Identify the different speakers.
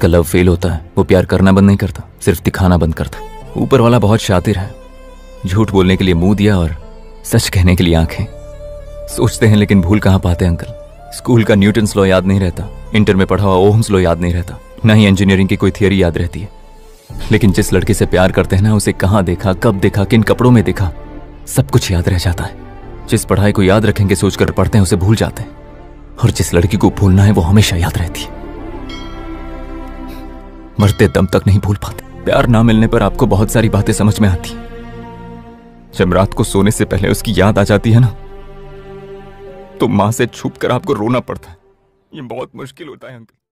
Speaker 1: जिसका love fail होता है वो प्यार करना बंद नहीं करता, सिर्फ दिखाना बंद करता। ऊपर वाला बहुत शातिर है, झूठ बोलने के लिए मुंह दिया और सच कहने के लिए आंखें। सोचते हैं लेकिन भूल कहाँ पाते अंकल। स्कूल का न्यूटन्स लॉ याद नहीं रहता, इंटर में पढ़ा हुआ ओहम्स लॉ याद नहीं रहता, ना ही इंजीनियरिंग की कोई थियरी याद रहती है। लेकिन जिस लड़के से प्यार करते हैं ना, उसे कहाँ देखा, कब देखा, किन कपड़ों में देखा, सब कुछ याद रह जाता है। जिस पढ़ाई को याद रखेंगे सोचकर पढ़ते हैं उसे भूल जाते हैं, और जिस लड़की को भूलना है वो हमेशा याद रहती है। मरते दम तक नहीं भूल पाते। प्यार ना मिलने पर आपको बहुत सारी बातें समझ में आती हैं। जब रात को सोने से पहले उसकी याद आ जाती है ना, तो मां से छुप कर आपको रोना पड़ता है। ये बहुत मुश्किल होता है अंकल।